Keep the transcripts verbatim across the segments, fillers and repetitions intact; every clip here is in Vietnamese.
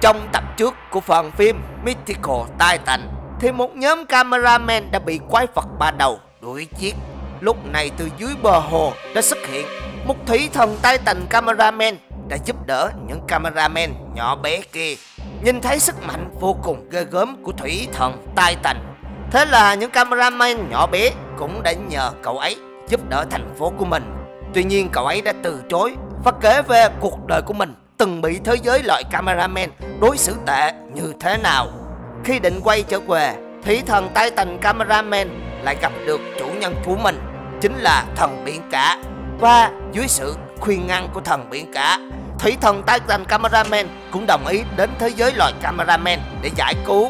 Trong tập trước của phần phim Mythical Titan thì một nhóm cameraman đã bị quái vật ba đầu đuổi giết. Lúc này từ dưới bờ hồ đã xuất hiện một thủy thần Titan cameraman đã giúp đỡ những cameraman nhỏ bé kia. Nhìn thấy sức mạnh vô cùng ghê gớm của thủy thần Titan, thế là những cameraman nhỏ bé cũng đã nhờ cậu ấy giúp đỡ thành phố của mình. Tuy nhiên cậu ấy đã từ chối và kể về cuộc đời của mình từng bị thế giới loại cameraman đối xử tệ như thế nào. Khi định quay trở về, thủy thần Titan cameraman lại gặp được chủ nhân của mình, chính là thần biển cả. Và dưới sự khuyên ngăn của thần biển cả, thủy thần Titan cameraman cũng đồng ý đến thế giới loài cameraman để giải cứu.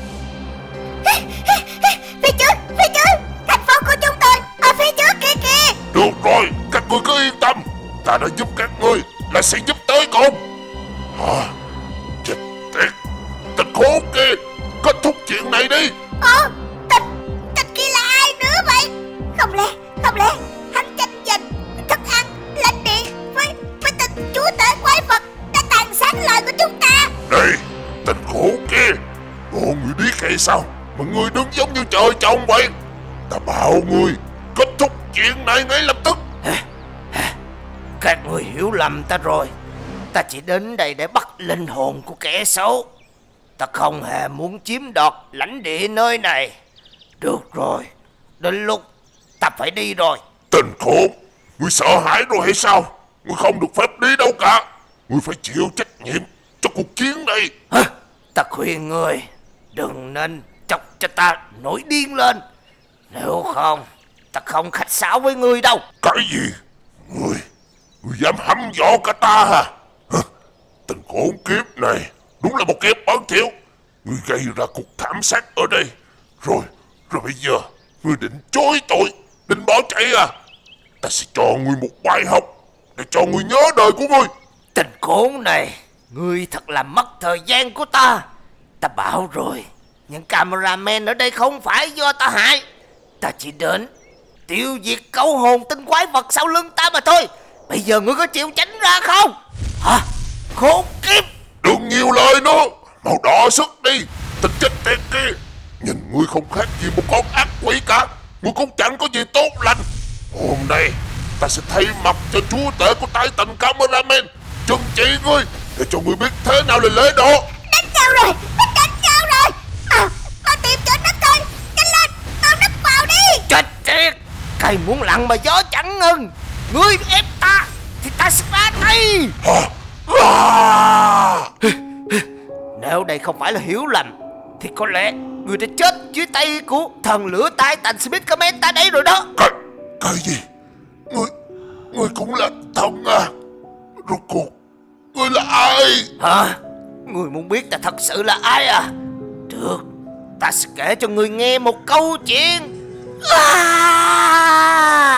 Phía trước, phía trước, thành phố của chúng tôi ở phía trước kia kìa. Được rồi, các ngươi cứ yên tâm, ta đã giúp các ngươi là sẽ giúp tới cùng. Hả? Chết tiệt, tên khốn kia, kết thúc chuyện này đi. Ồ, tên, tên kia là ai nữa vậy? Không lẽ, không lẽ hắn tranh giành thức ăn, lãnh địa với, với tên chúa tể quái vật đã tàn sát loài của chúng ta. Này, tên khốn kia, bộ người điếc hay sao mà ngươi đứng giống như trời trồng vậy? Ta bảo ngươi kết thúc chuyện này ngay lập tức. Các người hiểu lầm ta rồi. Ta chỉ đến đây để bắt linh hồn của kẻ xấu. Ta không hề muốn chiếm đoạt lãnh địa nơi này. Được rồi, đến lúc ta phải đi rồi. Tên khốn, ngươi sợ hãi rồi hay sao? Ngươi không được phép đi đâu cả. Ngươi phải chịu trách nhiệm cho cuộc chiến này. Hả? Ta khuyên ngươi đừng nên chọc cho ta nổi điên lên. Nếu không, ta không khách sáo với ngươi đâu. Cái gì? Ngươi, ngươi dám hăm dọa cả ta hả? Hả? Tên khốn kiếp này đúng là một kẻ bẩn thỉu. Ngươi gây ra cuộc thảm sát ở đây. Rồi, rồi bây giờ ngươi định chối tội, định bỏ chạy à? Ta sẽ cho ngươi một bài học để cho ngươi nhớ đời của ngươi. Tên khốn này, ngươi thật là mất thời gian của ta. Ta bảo rồi, những cameraman ở đây không phải do ta hại. Ta chỉ đến tiêu diệt cấu hồn tinh quái vật sau lưng ta mà thôi. Bây giờ ngươi có chịu tránh ra không? Hả? Khốn kiếp! Đừng nhiều lời nữa, mau đỏ sức đi, tên chết tiệt kia. Nhìn ngươi không khác gì một con ác quỷ cả. Ngươi cũng chẳng có gì tốt lành. Hôm nay ta sẽ thay mặt cho chúa tể của Titan cameraman trừng trị ngươi để cho ngươi biết thế nào là lễ độ. Đánh nhau rồi, đánh nhau rồi. À, mau tìm chỗ nấp thôi, nhanh lên, mau nấp vào đi. Chết tiệt! Cây muốn lặng mà gió chẳng ngừng. Ngươi ép ta thì ta sẽ ra tay. À! Nếu đây không phải là hiểu lầm thì có lẽ ngươi đã chết dưới tay của thần lửa Titan Speed Command ta đây rồi đó. Cái, cái gì? Ngươi, ngươi cũng là thần à? Rốt cuộc, ngươi là ai? Hả? Ngươi muốn biết ta thật sự là ai à? Được, ta sẽ kể cho ngươi nghe một câu chuyện. À!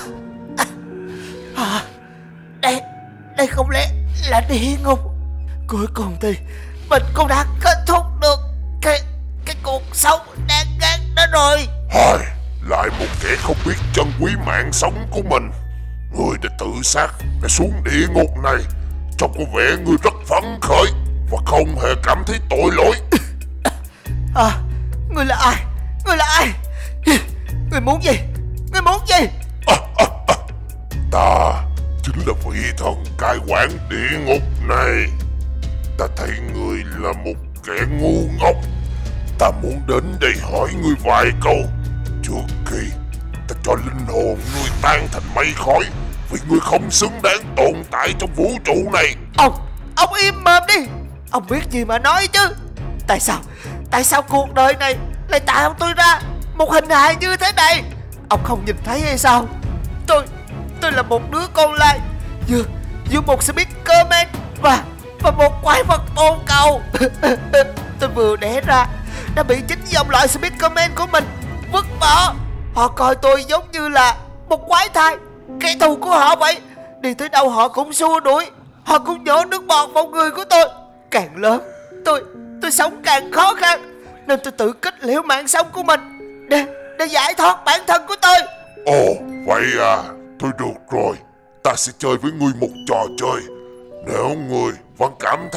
À! Đây, đây không lẽ là địa ngục? Cuối cùng thì mình cũng đã kết thúc được cái cái cuộc sống đáng ghét đó rồi. Hồi, lại một kẻ không biết trân quý mạng sống của mình. Ngươi đã tự sát để xuống địa ngục này. Trông có vẻ ngươi rất phấn khởi và không hề cảm thấy tội lỗi. À, ngươi là ai? Ngươi là ai? Ngươi muốn gì? Ngươi muốn gì? À, à, à. Ta chính là vị thần cai quản địa ngục này. Ta thấy ngươi là một kẻ ngu ngốc. Ta muốn đến đây hỏi ngươi vài câu trước khi ta cho linh hồn ngươi tan thành mây khói, vì ngươi không xứng đáng tồn tại trong vũ trụ này. Ông, ông im mồm đi. Ông biết gì mà nói chứ. Tại sao, tại sao cuộc đời này lại tạo tôi ra một hình hài như thế này? Ông không nhìn thấy hay sao? Tôi, tôi là một đứa con lai Vừa, vừa một Speakerman Và, và một quái vật bồn cầu. Tôi vừa đẻ ra đã bị chính dòng loại Speakerman của mình vứt bỏ. Họ coi tôi giống như là một quái thai, kẻ thù của họ vậy. Đi tới đâu họ cũng xua đuổi. Họ cũng nhổ nước bọt vào người của tôi. Càng lớn, tôi tôi sống càng khó khăn, nên tôi tự kết liễu mạng sống của mình Để, để giải thoát bản thân của tôi. Ồ, vậy à, thôi được rồi. Ta sẽ chơi với ngươi một trò chơi. Nếu ngươi vẫn cảm thấy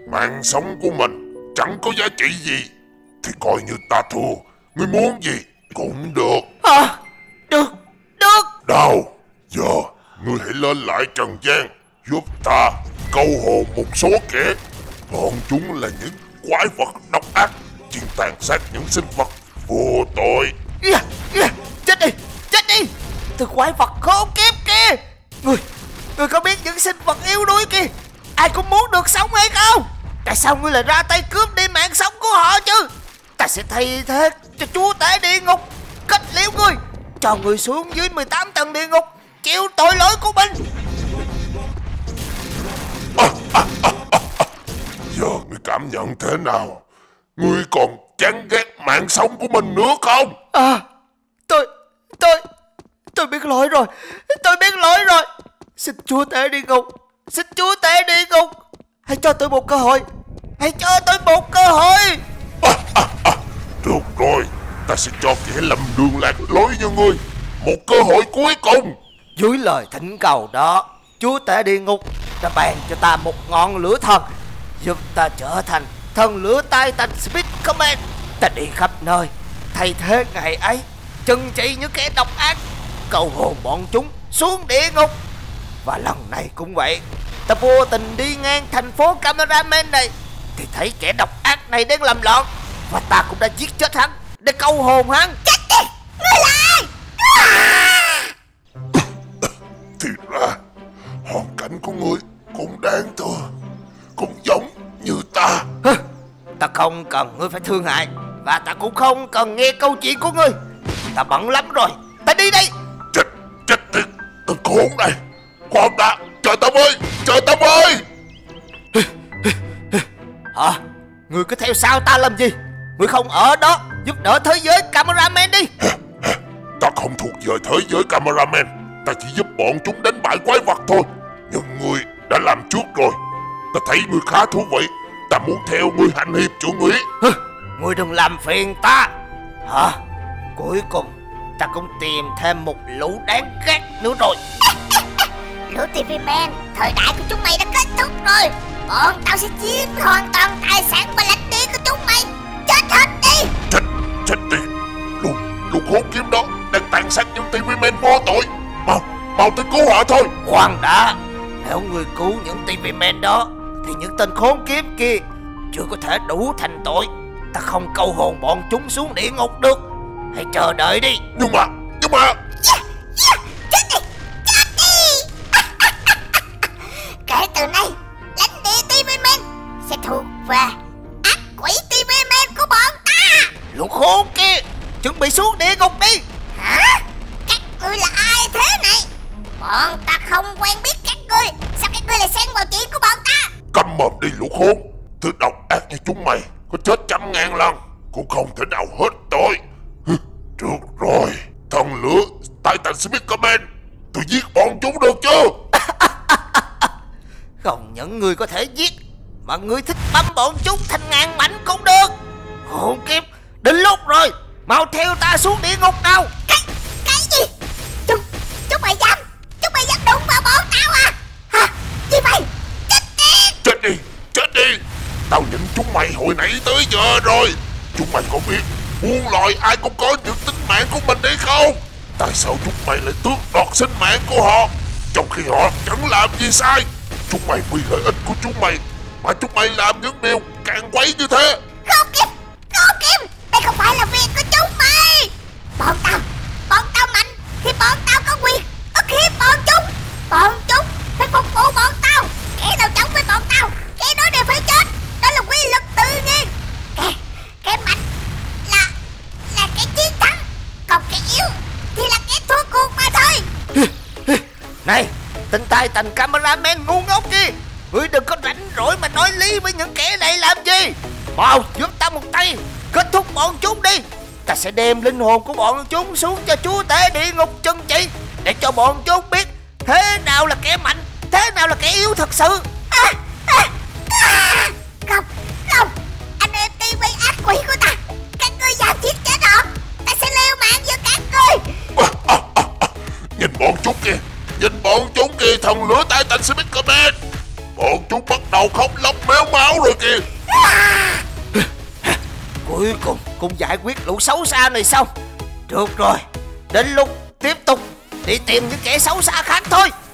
mạng sống của mình chẳng có giá trị gì thì coi như ta thua. Ngươi muốn gì cũng được. À, được, được. Đâu, giờ ngươi hãy lên lại trần gian giúp ta câu hồn một số kẻ. Bọn chúng là những quái vật độc ác, chuyên tàn sát những sinh vật vô tội. Yeah, yeah, chết đi, chết đi. Từ quái vật khốn kiếp kia. Người, người có biết những sinh vật yếu đuối kia ai cũng muốn được sống hay không? Tại sao ngươi lại ra tay cướp đi mạng sống của họ chứ? Ta sẽ thay thế cho chúa tể địa ngục kết liễu ngươi, cho ngươi xuống dưới mười tám tầng địa ngục chịu tội lỗi của mình. À, à, à, à, à. Giờ ngươi cảm nhận thế nào? Ngươi còn chán ghét mạng sống của mình nữa không? À, tôi, tôi, tôi biết lỗi rồi, tôi biết lỗi rồi. Xin chúa tể địa ngục, xin chúa tể địa ngục, hãy cho tôi một cơ hội, hãy cho tôi một cơ hội. À, à, à. Được rồi, ta sẽ cho kẻ lầm đường lạc lối như ngươi một cơ hội cuối cùng. Dưới lời thỉnh cầu đó, chúa tể địa ngục đã ban cho ta một ngọn lửa thần, giúp ta trở thành thần lửa Titan Speed Command. Ta đi khắp nơi thay thế ngày ấy, trừng trị những kẻ độc ác, cầu hồn bọn chúng xuống địa ngục. Và lần này cũng vậy, ta vô tình đi ngang thành phố Cameraman này thì thấy kẻ độc ác này đang làm loạn, và ta cũng đã giết chết hắn để câu hồn hắn. Chết đi, ngươi là ai? Thì ra hoàn cảnh của ngươi cũng đáng thương, cũng giống như ta. Ta không cần ngươi phải thương hại, và ta cũng không cần nghe câu chuyện của ngươi. Ta bận lắm rồi, ta đi đây. Chết, chết tiệt, tên khốn này. Khoan đã, chờ ta với, chờ ta với. Hả? Ngươi cứ theo sau ta làm gì? Ngươi không ở đó giúp đỡ thế giới Cameraman đi. Ta không thuộc về thế giới Cameraman, ta chỉ giúp bọn chúng đánh bại quái vật thôi. Nhưng ngươi đã làm trước rồi. Ta thấy ngươi khá thú vị, ta muốn theo ngươi hành hiệp chủ nghĩa. Ngươi đừng làm phiền ta. Hả? Cuối cùng ta cũng tìm thêm một lũ đáng ghét nữa rồi. Lũ ti vi Man, thời đại của chúng mày đã kết thúc rồi. Bọn tao sẽ chiếm hoàn toàn tài sản và lãnh địa của chúng mày. Chết hết đi. Chết, chết đi. Lũ, lũ khốn kiếp đó đang tàn sát những ti vi Man vô tội. Mau, mau tới cứu họ thôi. Khoan đã, nếu ngươi cứu những ti vi Man đó thì những tên khốn kiếp kia chưa có thể đủ thành tội. Ta không câu hồn bọn chúng xuống địa ngục được. Hãy chờ đợi đi. Nhưng mà, nhưng mà Yeah, yeah, chết đi, chết đi. Kể từ nay, lãnh địa ti vi Man sẽ thuộc về ác quỷ ti vi Man của bọn ta. Lũ khốn kia, chuẩn bị xuống địa ngục đi. Hả? Các ngươi là ai thế này? Bọn ta không quen biết các ngươi. Sao các ngươi lại xen vào chuyện của bọn ta? câm mồm đi lũ khốn. Thứ độc ác như chúng mày có chết trăm ngàn lần cũng không thể nào hết tội. Được rồi, thần lửa Titan Speed Command, tôi giết bọn chúng được chưa? Không những người có thể giết, mà người thích băm bọn chúng thành ngàn mảnh cũng được. Hồn kiếp, đến lúc rồi, mau theo ta xuống địa ngục nào. Cái, cái gì? Chúng, chúng mày dám, chúng mày dám đụng vào bọn tao à? Hả? Gì vậy? Chết đi! Chết đi, chết đi. Tao nhìn chúng mày hồi nãy tới giờ rồi. Chúng mày có biết muôn loài ai cũng có những tính mạng của mình hay không? Tại sao chúng mày lại tước đoạt sinh mạng của họ, trong khi họ chẳng làm gì sai? Chúng mày vì lợi ích của chúng mày mà chúng mày làm những điều càng quấy như thế. Không kịp, không kịp. Đây không phải là việc của chúng mày. Bọn tao, bọn tao mạnh thì bọn tao có quyền ức hiếp bọn chúng. Bọn chúng phải phục vụ bọn tao. Kẻ nào chống với bọn tao, kẻ đó đều phải chết. Đó là quy luật tự nhiên. Kẻ, kẻ mạnh là là kẻ chiến thắng, còn kẻ yếu thì là kẻ thua cuộc mà thôi. Này, tên Titan Cameraman ngu ngốc kia, ngươi đừng có rảnh rỗi mà nói lý với những kẻ này làm gì. Mau giúp ta một tay, kết thúc bọn chúng đi. Ta sẽ đem linh hồn của bọn chúng xuống cho chúa tể địa ngục trừng trị, để cho bọn chúng biết thế nào là kẻ mạnh, thế nào là kẻ yếu thật sự. À, à, à. Không, không, anh em ti vi ác quỷ của ta, các ngươi dám giết chết họ, ta sẽ liều mạng với các ngươi. À, à, à, à. Nhìn bọn chúng kìa, nhìn bọn chúng kìa, thần lửa Titan Speed Command. Bọn chúng bắt đầu khóc lóc méo máu máu rồi kìa. Cuối cùng cũng giải quyết lũ xấu xa này xong. Được rồi, đến lúc tiếp tục đi tìm những kẻ xấu xa khác thôi.